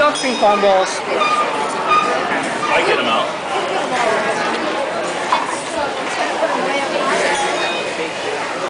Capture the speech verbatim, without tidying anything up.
Stop ping pong balls. I get them out.